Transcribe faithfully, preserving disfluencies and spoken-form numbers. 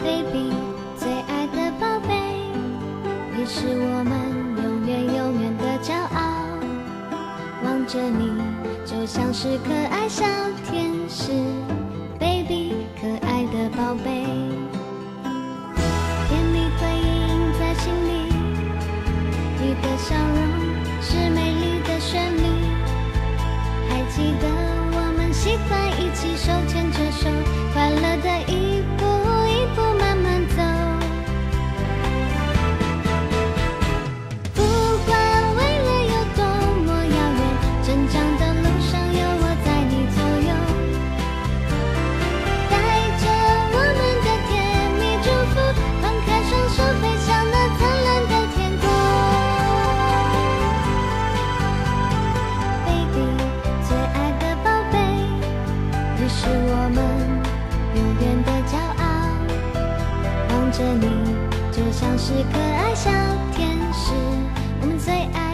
，baby， 最爱的宝贝，你是我们永远永远的骄傲。望着你，就像是可爱小天使 ，baby， 可爱的宝贝。甜蜜回音在心里，你的笑容是美丽的旋律。还记得我们喜欢一起手牵着手，快乐的一步一步慢慢走。不管未来有多么遥远，成长的路上有我在你左右，带着我们的甜蜜祝福，放开双手飞向那灿烂的天空。Baby， 最爱的宝贝，你是我们永远的骄傲。望着你，就像是可爱小天使，我们最爱。